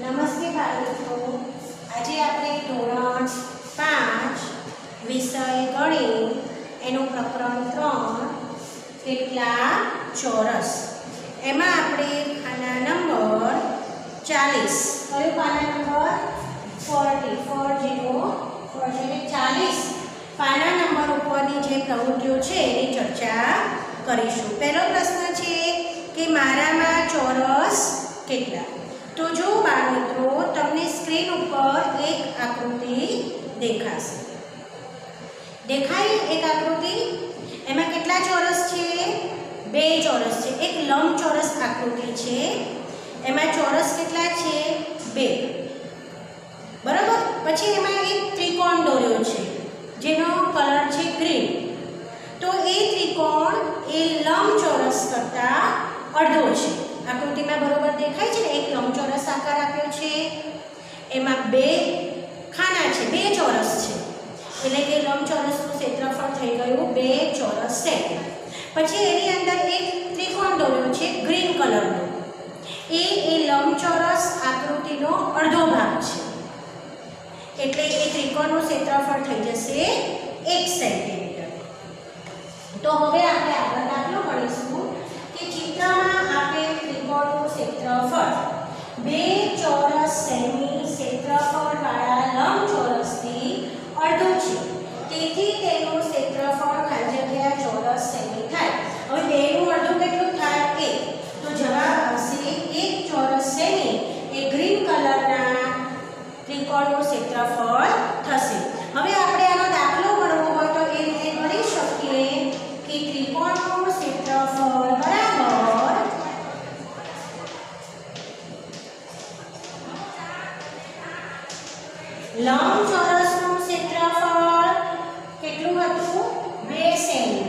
નમસ્તે બાળકો, આજે આપણે ધોરણ 5 વિષય ગણિત એનું પ્રકરણ 3 કેટલા ચોરસ એમાં આપણે પાના નંબર 40 કયો પાના નંબર 40 પાના નંબર ઉપરની જે પ્રવૃત્તિઓ છે એની ચર્ચા કરીશું। પહેલો પ્રશ્ન છે કે મારામાં ચોરસ કેટલા। तो जो बाळ मित्रों तमने स्क्रीन पर एक आकृति देखाशे, देखाई एक आकृति एमां केटला चौरस छे? बे चौरस छे। एक लंबचौरस आकृति छे एमां चौरस केटला छे? बे, बराबर। पछी एमां एक त्रिकोण दोर्यो छे जेनो कलर छे ग्रीन। तो ए त्रिकोण ए लंबचौरस करता अर्धो छे। आकृति में बराबर देखाय छे ने एक लंबचौरस आकार आप्यो छे, एमां बे खाना छे, बे चौरस छे એટલે કે લંબચોરસનું ક્ષેત્રફળ થઈ ગયું 2 ચોરસ સેમી। પછી એની અંદર એક ત્રિકોણ દોર્યો છે ગ્રીન કલરનો, એ લંબચોરસ આકૃતિનો અડધો ભાગ છે એટલે એ ત્રિકોણનું ક્ષેત્રફળ થઈ જશે 1 સેન્ટીમીટર। તો હવે આપણે આગળ દાખલો ગણીશું કે ચિત્રમાં આપેલ ત્રિકોણનું ક્ષેત્રફળ 2 ચોરસ સેમી ક્ષેત્રફળવાળા લંબચોરસથી અડધું છે, તેથી તેનું ક્ષેત્રફળ ખાલી જગ્યા ચોરસ સેમી થાય। હવે બેનું અડધું કેટલું થાય? 1। તો જવાબ આવશે 1 ચોરસ સેમી એ ગ્રીન કલરના ત્રિકોણનું ક્ષેત્રફળ થશે। હવે આપણે આનો દાખલો ગણવો હોય તો એ રીતે ગણી શકીએ કે ત્રિકોણનું ક્ષેત્રફળ બરાબર લંબચોરસનું ક્ષેત્રફળ કેટલું હતું? 2 સેમી,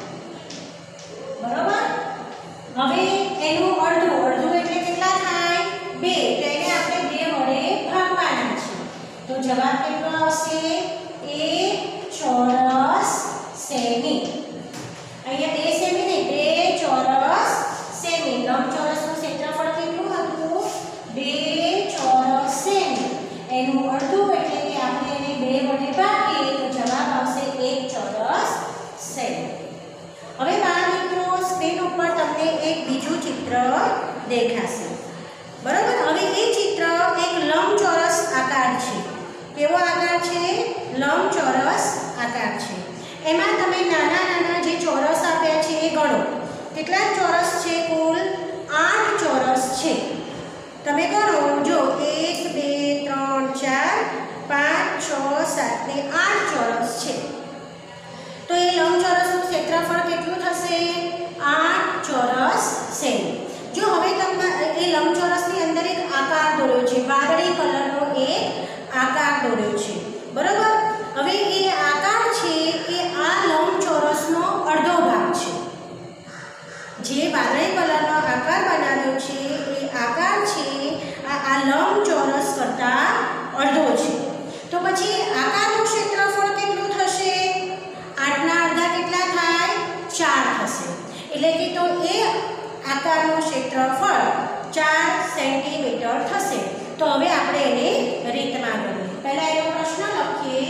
બરાબર। હવે એનું અડધું એટલે કેટલા થાય? 2। તો એને આપણે 2 વડે ભાગવાના છે। તો જવાબ કેટલો આવશે? 1 ચોરસ સેમી। અહીંયા 2 સેમી નહીં, 2 ચોરસ સેમી। લંબચોરસનું ક્ષેત્રફળ કેટલું હતું? 2 ચોરસ સેમી। એનું અડધું એટલે કે આપણે એને 2 વડે ભાગીએ તો જવાબ આવશે 1 ચોરસ સેમી। હવે બાળ મિત્રો સ્ક્રીન ઉપર તમને એક બીજું ચિત્ર દેખાશે, બરાબર। હવે એ ચિત્ર એક લંબચોરસ આકાર છે। કેવો આકાર છે? લંબચોરસ આકાર છે। એમાં તમે નાના નાના જે ચોરસ આપ્યા છે એ ગણો। કેટલા ચોરસ છે? કુલ 8 ચોરસ છે। તમે ગણો, જો 1 2 3 4 5 6 7 ને 8 ચોરસ છે। તો એ લંબચોરસનું ક્ષેત્રફળ કેટલું થશે? 8 ચોરસ સેમી। જો હવે તમે એ લંબચોરસની અંદર એક આકાર દોર્યો છે, વાદળી કલરનો એક આકાર દોર્યો છે, બરાબર। હવે એ આકાર છે એ આ લંબચોરસનો અડધો ભાગ છે। જે વાદળી કલરનો આકાર બનાવ્યો છે એ આકાર છે આ લંબચોરસ કરતા અડધો છે। તો પછી આકારનું ક્ષેત્રફળ કેટલું થશે? 8 ના અડધા કેટલા થાય? 4 થશે। એટલે કે તો એ આકારનું ક્ષેત્રફળ 4 સેન્ટીમીટર થશે। તો હવે આપણે એને રીતમાં ગણીએ। પહેલા એનો પ્રશ્ન લખીએ।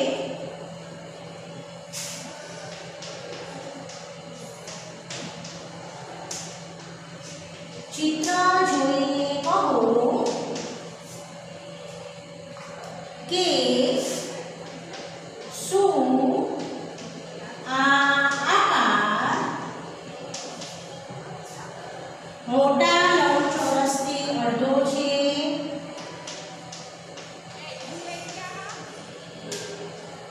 ચિત્ર જોઈને કહો કે શું આ આકાર મોટા લંબચોરસથી અડધો છે?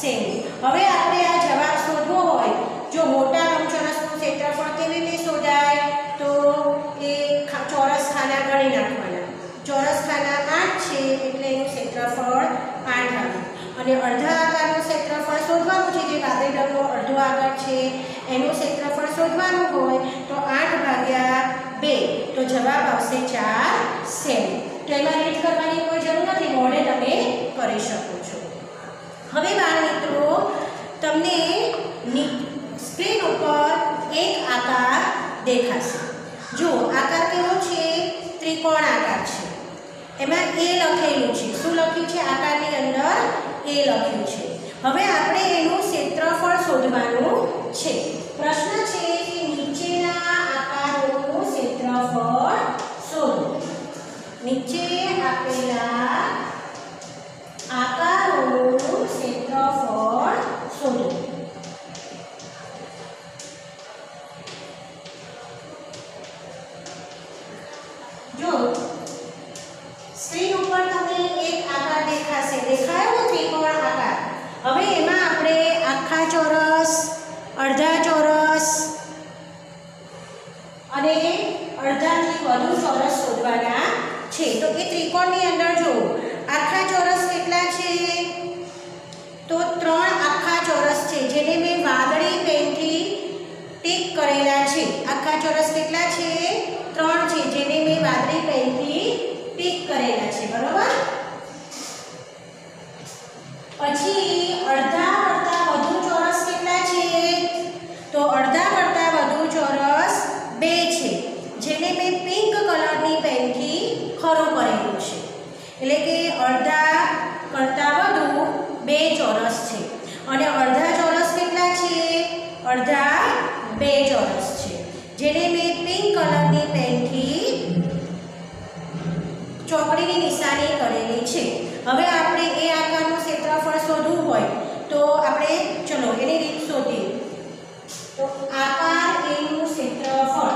સેમી। હવે આપણે આ જવાબ શોધવો હોય, જો મોટા લંબચોરસનું ક્ષેત્રફળ કેવી રીતે શોધાય, તો એ ચોરસ ખાના ગણી નાખવાના। ચોરસ ખાના 8 છે એટલે એનું ક્ષેત્રફળ 8 આવે। અને અડધા આકારનું ક્ષેત્રફળ શોધવાનું છે, જે વાદળી રંગનો અડધો આકાર છે એનું ક્ષેત્રફળ શોધવાનું હોય તો 8 ભાગ્યા 2, તો જવાબ આવશે 4 સેમી। તો એમાં રીત કરવાની કોઈ જરૂર નથી, મોઢે તમે કરી શકો છો। હવે બાળ મિત્રો, તમને સ્ક્રીન ઉપર એક આકાર દેખાશે। જો આકાર કેવો છે, ત્રિકોણ આકાર છે, એમાં એ લખેલું છે। શું લખ્યું છે આકારની અંદર? એ લખ્યું છે। હવે આપણે એનું ક્ષેત્રફળ શોધવાનું છે। પ્રશ્ન છે કે નીચેના આકારોનું ક્ષેત્રફળ શોધો। નીચે આપેલા આકારોનું ક્ષેત્રફળ શોધો। જો સ્ક્રીન ઉપર તમને એક આકાર દેખાશે, દેખાયો ને ત્રિકોણ આકાર। હવે એમાં આપણે આખા ચોરસ, અડધા ચોરસ અને અડધાથી વધુ ચોરસ શોધવાના છે। તો એ ત્રિકોણની અંદર જો આખા ચોરસ કેટલા છે, તો 3 આખા ચોરસ છે, જેને મેં વાદળી પેનથી ટીક કરેલા છે। આખા ચોરસ કેટલા છે? 3 છે, જેને મેં વાદળી પેનથી ટીક કરેલા છે, બરોબર। પછી અડધા કરતા વધુ ચોરસ કેટલા છે, તો અડધા કરતા વધુ ચોરસ 2 છે, જેને મેં પિંક કલરની પેનથી ખરું કરેલું છે। એટલે કે અડધા કરતા વધુ 2 ચોરસ છે। અને અડધા ચોરસ કેટલા છે? અડધા 2 ચોરસ છે, જેને મેં પિંક કલરની પેનથી ચોકડીની નિશાની કરેલી છે। હવે આપણે એ આકારનું ક્ષેત્રફળ શોધવું હોય તો આપણે ચલો એની રીત શોધીએ। તો આકાર એનું ક્ષેત્રફળ,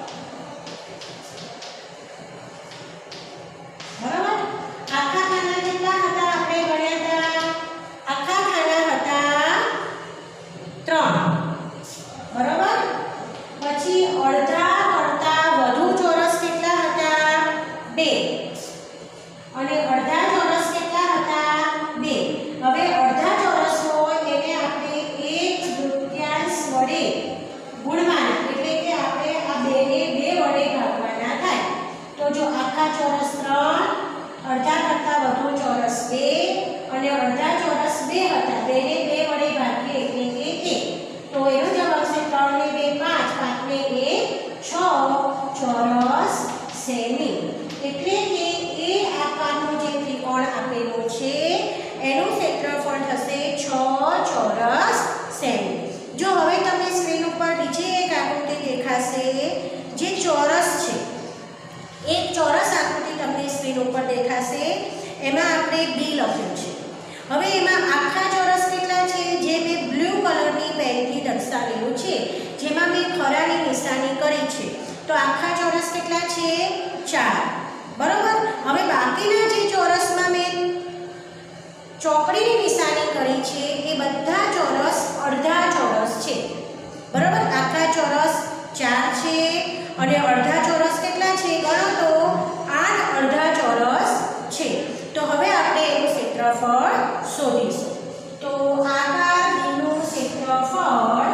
બરાબર। આખા ખાના કેટલા હતા આપણે ગણ્યા હતા? આખા ખાના હતા 3, બરાબર। પછી અડધા કરતા વધુ ચોરસ કેટલા હતા? 2, અને અડધા ચોરસ કેટલા હતા? 2। હવે અડધા ચોરસ હોય એને આપણે 1/2 વડે ગુણવાના, એટલે કે આપણે આ 2 ને 2 વડે ભાગવાના થાય। તો જો આખા ચોરસ 3, અડધા કરતા વધુ ચોરસ 2 અને અડધા ચોરસ 2 હતા, 2 ને 2 વડે ભાગીએ એટલે કે 1, તો એનો જવાબ આવશે 3 ને 2 5, 5 ને 1 6 ચોરસ સેમી। એટલે કે એ આકારનો જે ત્રિકોણ આપેલો છે એનું ક્ષેત્રફળ થશે 6 ચોરસ સેમી। જો હવે તમને સ્ક્રીન ઉપર બીજી એક આકૃતિ દેખાશે, જે ચોરસ છે। એક ચોરસ આકૃતિ તમને સ્ક્રીન ઉપર દેખાશે, એમાં આપણે બી લખ્યું છે। હવે એમાં આખા ચોરસ કેટલા છે, જે મેં બ્લુ કલરની પેનથી દર્શાવેલું છે, જેમાં મેં ખરાની નિશાની કરી છે। તો આખા ચોરસ કેટલા છે? 4, બરોબર। હવે બાકીના જે ચોરસમાં મેં ચોકડીની નિશાની કરી છે એ બધા ચોરસ અડધા ચોરસ છે, બરોબર। આખા ચોરસ 4 છે અને અડધા ચોરસ કેટલા છે ગણો તો 8 અડધા ચોરસ છે। તો હવે આપણે એનું ક્ષેત્રફળ શોધીશું। તો આકાર બીનું ક્ષેત્રફળ,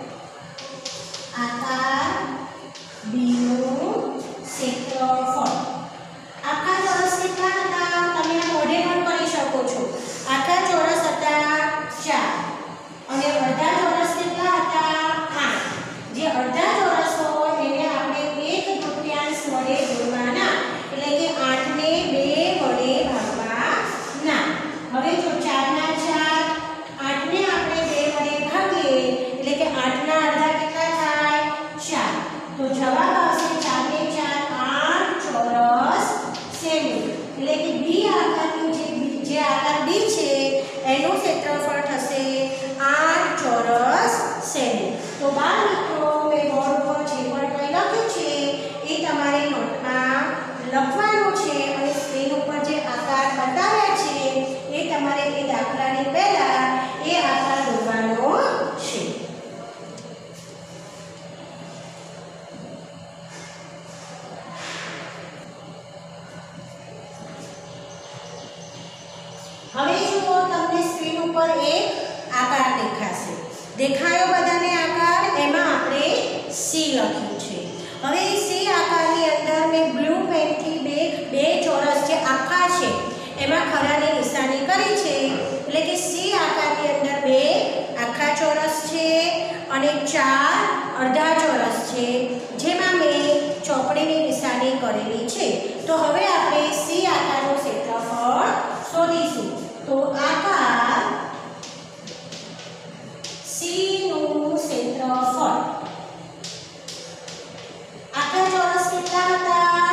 આકાર બીનું ક્ષેત્રફળ, આખા ચોરસ કેટલા હતા તમે આ મોઢે પણ કરી શકો છો। આખા ચોરસ હતા 4 અને અડધા ચોરસ કેટલા હતા 8। જે અડધા ચોરસ હોય એને આપણે 1/2 વડે ગુણવાના, એટલે કે 8 ને 2 વડે ભાગવાના। હવે જો 4 ના 4, 8 ને આપણે 2 વડે ભાગીએ ઉપર એક આકાર દેખાશે. દેખાયો બધાને આકાર? એમાં આપણે સી લખ્યું છે. હવે સી આકારની અંદર મેં બ્લુ પેનથી બે ચોરસ જે આખા છે એમાં ખરાની નિશાની કરી છે. એટલે કે સી આકારની અંદર બે આખા ચોરસ છે અને ચાર અડધા ચોરસ છે જેમાં મેં ચોકડીની નિશાની કરેલી છે. તો હવે આપણે સી આકારનું ક્ષેત્રફળ શોધીશું. તો આકાર સી નું ક્ષેત્રફળ આખા ચોરસ કેટલા હતા?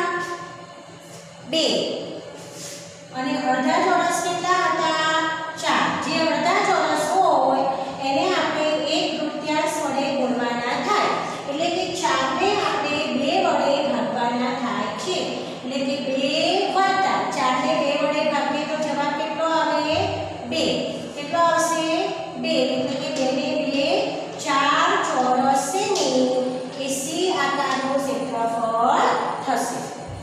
2 અને અડધા ચોરસ કેટલા હતા? 4. જે અડધા ચોરસ હોય એને આપણે 1/3 વડે ગુણવાના થાય. એટલે કે 4 ને આપણે 2 વડે ભાગવાના થાય છે. એટલે કે 2 વત્તા 4 ને 2 વડે ભાગીએ તો જવાબ કેટલો આવે? 2. કેટલો આવશે? 2. એટલે કે 2 ને 2 4 ચોરસ સેમી એ સી આકારનું ક્ષેત્રફળ થશે.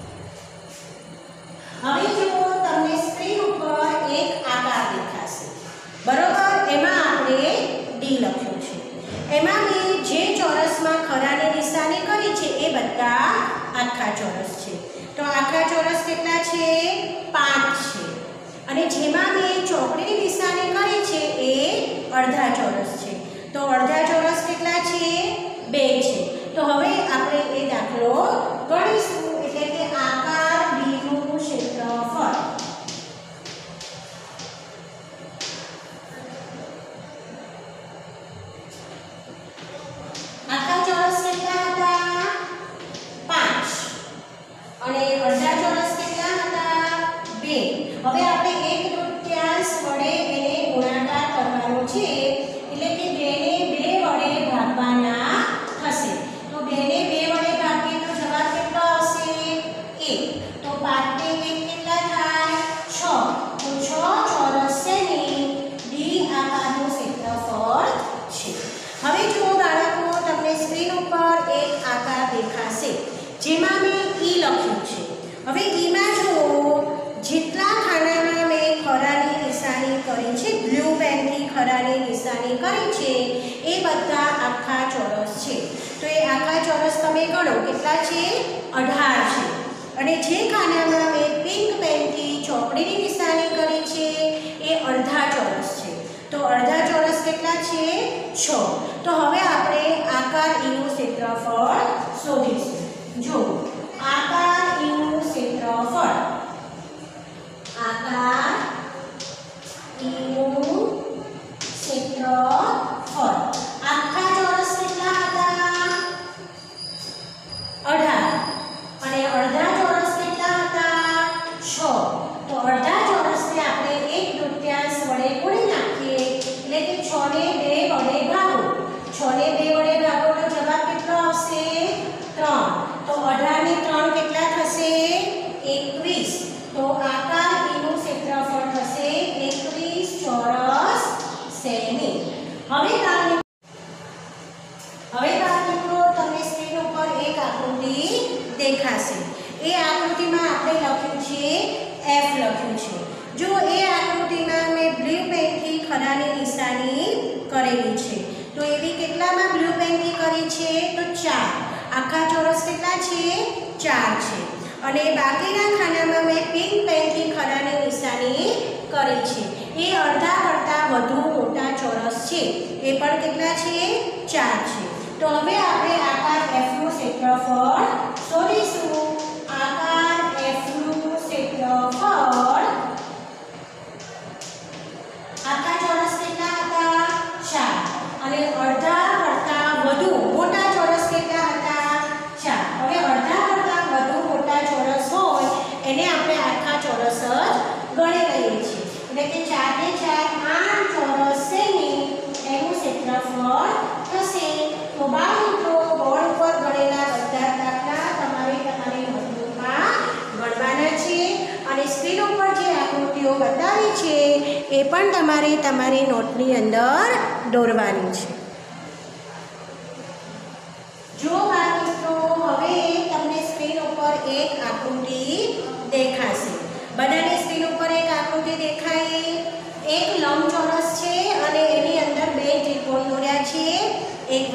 હવે જો તમને સ્ક્રીન ઉપર એક આકાર દેખાશે, બરોબર? એમાં આપણે ડી લખ્યું છે. એમાં મેં જે ચોરસમાં ખરાની નિશાની કરી છે એ બધા આખા ચોરસ છે. તો આખા ચોરસ કેટલા છે? 5 છે. અને જેમાં મેં ચોકડીની નિશાની કરી છે એ અડધા ચોરસ છે. તો અડધા ચોરસ કેટલા છે? 2 છે. તો હવે આપણે એ દાખલો ગણીશું. એટલે કે આકાર ડી નું ક્ષેત્રફળ આખા ચોરસ કેટલા હતા? 5 અને અડધા ચોરસ કેટલા હતા? 2. હવે આપણે 1/3 વડે એને ગુણાકાર કરવાનો છે. એટલે કે 2 ને 2 વડે ભાગવાના થશે. તો 2 ને 2 વડે ભાગીએ તો જવાબ કેટલો આવશે? 1. તો 5 ને 1 કેટલા થાય? 6. તો 6 ચોરસ સેમી ડી આકારનું ક્ષેત્રફળ છે. હવે જુઓ બાળકો, તમને સ્ક્રીન ઉપર એક આકાર દેખાશે જેમાં મેં ઈ લખ્યું છે. હવે ઈમાં જુઓ, જેટલા ખાનામાં મેં ખરાની નિશાની કરી છે, બ્લુ પેનથી ખરાની નિશાની કરી છે એ બધા આખા ચોરસ છે. તો એ આખા ચોરસ તમે ગણો કેટલા છે? 18 છે. અને જે ખાનામાં મેં પિંક પેનથી ચોકડીની નિશાની કરી છે એ અડધા ચોરસ છે. તો અડધા ચોરસ કેટલા છે? 6. તો હવે આપણે આકાર ઈનું ક્ષેત્રફળ શોધીશું. જો આકાર ઈનું ક્ષેત્રફળ આકાર ઈનું ક્ષેત્રફળ આખા ચોરસ કેટલા હતા? 18. અને અડધા ચોરસ કેટલા હતા? 6. તો અડધા ચોરસને આપણે 1/3 વડે ગુણી નાખીએ. એટલે કે 6 ને 2 વડે ભાગો. 6 ને 2 વડે ભાગો તો જવાબ કેટલો આવશે? 3. તો 18 ને 3 કેટલા થશે? 21. તો આકાર ઈનું ક્ષેત્રફળ થશે 21 ચોરસ સેમી. હવે બાળકો, તમને સ્ક્રીન ઉપર એક આકૃતિ દેખાશે. એ આકૃતિમાં આપણે લખ્યું છે F લખ્યું છે. જો એ આકૃતિમાં મેં બ્લુ પેનથી ખરાની નિશાની કરેલી છે. તો એવી કેટલામાં બ્લુ પેનથી કરી છે? તો 4. આખા ચોરસ કેટલા છે? 4 છે. અને બાકીના ખાનામાં મેં પિંક પેનથી ખરાની નિશાની કરી છે. એ અડધા કરતાં વધુ મોટા ચોરસ છે. એ પણ કેટલા છે? 4 છે. તો હવે આપણે આકાર F નું ક્ષેત્રફળ શોધીશું. આકાર F નું ક્ષેત્રફળ આખા ચોરસ કેટલા હતા? 4. અને અડધા કરતાં વધુ મોટા ચોરસ કેટલા હતા? 4. હવે અડધા કરતાં વધુ મોટા ચોરસ હોય એને આપણે આખા ચોરસ જ ગણી લઈએ છીએ. એટલે કે 4 ને 4 8 ચોરસ સેમી એનું ક્ષેત્રફળ થશે. તો બાળકો, બોર્ડ ઉપર ગણેલા બધા દાખલા તમારે તમારી નોટબુકમાં ગણવાના છે. અને સ્ક્રીન ઉપર જે આકૃતિઓ બતાવી છે એ પણ તમારે તમારી નોટની અંદર દોરવાની છે. જો બાળકો, હવે તમને સ્ક્રીન ઉપર એક આકૃતિ દેખાશે. બધાની સ્ક્રીન ઉપર એક આકૃતિ દેખાય. એક લંબચોરસ છે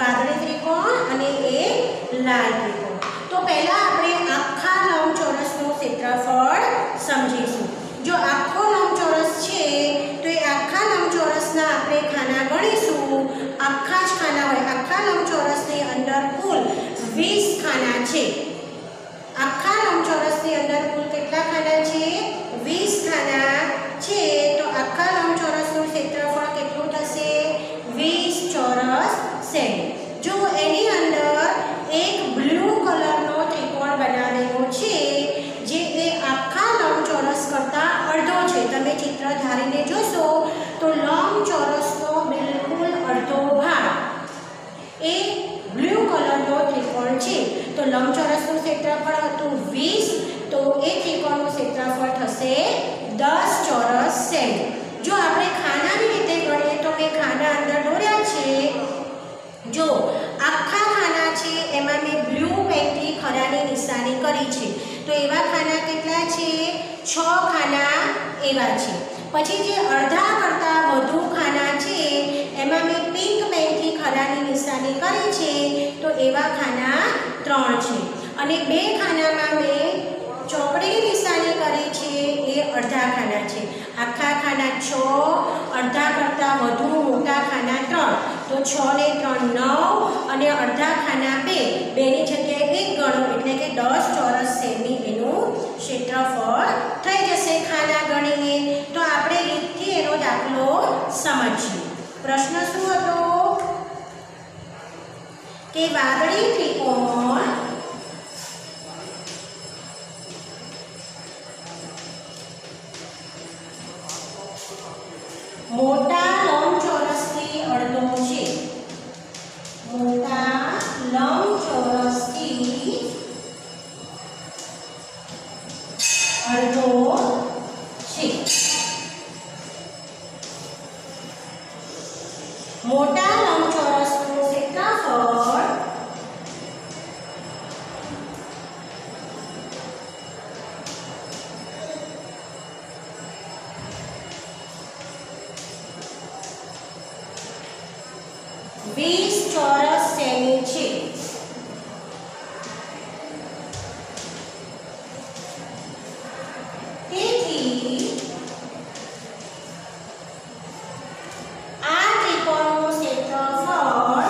વાદળી ત્રિકોણ અને એક લાલ ત્રિકોણ. તો પહેલા આપણે આખા લંબચોરસનું ક્ષેત્રફળ સમજીશું. જો આખો લંબચોરસ છે તો એ આખા લંબચોરસના આપણે ખાના ગણીશું. આખા જ ખાના હોય. આખા લંબચોરસની અંદર કુલ 20 ખાના છે. આખા લંબચોરસની અંદર કુલ કેટલા ખાના છે? 20 ખાના છે. તો આખા લંબચોરસનું ક્ષેત્રફળ કેટલું થશે? 20 ચોરસ સેમી. જો એની અંદર એક બ્લુ કલરનો ત્રિકોણ બનાવેલો છે જે એ આખા લંબચોરસ કરતાં અડધો છે. તમે ચિત્ર ધારીને જોશો તો લંબચોરસનો બિલકુલ અડધો ભાગ એ બ્લુ કલરનો ત્રિકોણ છે. તો લંબચોરસનું ક્ષેત્રફળ હતું 20, તો એ ત્રિકોણનું ક્ષેત્રફળ થશે 10 ચોરસ સેમી. જો આપણે ખાનાની રીતે ગણીએ તો મેં ખાના અંદર દોર્યા છે. જો આખા ખાના છે એમાં મેં બ્લુ પેનથી ખરાની નિશાની કરી છે. તો એવા ખાના કેટલા છે? 6 ખાના એવા છે. પછી જે અડધા કરતાં વધુ ખાના છે એમાં મેં પિંક પેનથી ખરાની નિશાની કરી છે. તો એવા ખાના 3 છે. અને 2 ખાનામાં મેં ચોકડીની નિશાની કરી છે, એ અડધા ખાના છે. આખા ખાના 6, અડધા કરતાં વધુ મોટા ખાના 3. તો 6 ને 3 9 અને અડધા ખાના 2. 2ની જગ્યાએ 1 ગણો એટલે કે 10 ચોરસ સેમી એનું ક્ષેત્રફળ થઈ જશે ખાના ગણીએ. તો આપણે રીતથી એનો દાખલો સમજીએ. પ્રશ્ન શું હતો? કે વાદળી ત્રિકોણ મોટા લંબચોરસથી અડધો છે. મોટા લંબચોરસથી અડધો છે. મોટા લંબચોરસનું ક્ષેત્રફળ ચોરસ સેમી છે. તેથી આ ત્રિકોણનું ક્ષેત્રફળ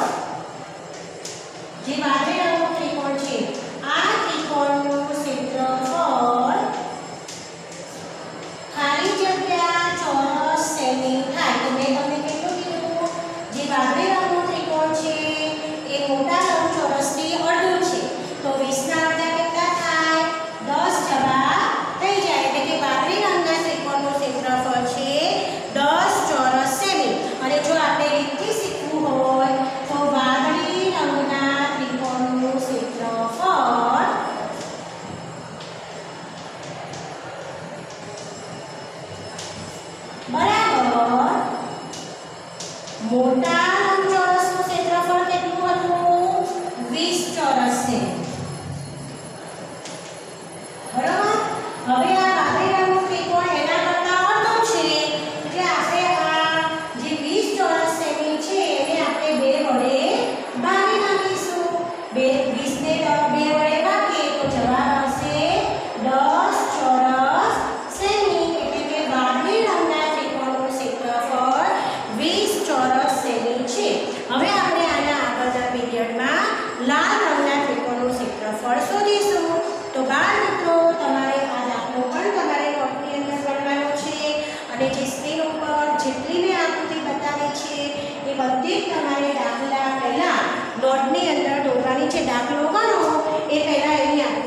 જે વાદળી રંગનું ત્રિકોણ છે, આ ત્રિકોણનું ક્ષેત્રફળ ખાલી જગ્યા ચોરસ સેમી થાય. તો મેં તમને કેટલું કીધું? જે વાદળી રંગનું ત્રિકોણ છે એ મોટા લંબચોરસથી અડધું છે. તો 20 ના અડધા કેટલા થાય? 10 જવાબ થઈ જાય. એટલે કે વાદળી રંગના ત્રિકોણનું ક્ષેત્રફળ છે 10 ચોરસ સેમી. અને જો આપણે રીતથી શીખવું હોય તો વાદળી રંગના ત્રિકોણનું ક્ષેત્રફળ બરાબર મોટા લંબચોરસનું ક્ષેત્રફળ કેટલું હતું? 20 ચોરસ સેમી. બરાબર. હવે આ વાદળી રંગનું ત્રિકોણ એના કરતાં અડધો છે. એટલે આપણે આ જે 20 ચોરસ સેમી છે એને આપણે 2 વડે ભાગી નાખીશું. 20 ને 2 વડે ભાગીએ તો જવાબ આવશે 10 ચોરસ સેમી. એટલે કે વાદળી રંગના ત્રિકોણનું ક્ષેત્રફળ 20 ચોરસ સેમી છે. હવે આપણે આના આગળના પીરિયડમાં લાલ રંગના ત્રિકોણનું ક્ષેત્રફળ શોધીશું. તો બાળ મિત્રો, તમારે આ દાખલો પણ તમારે નોટની અંદર ગણવાનો છે. અને જે સ્ક્રીન ઉપર જેટલી મેં આકૃતિ બતાવી છે એ બધી જ તમારે દાખલા પહેલા નોટની અંદર દોરવાની છે. દાખલો ગણો એ પહેલા એની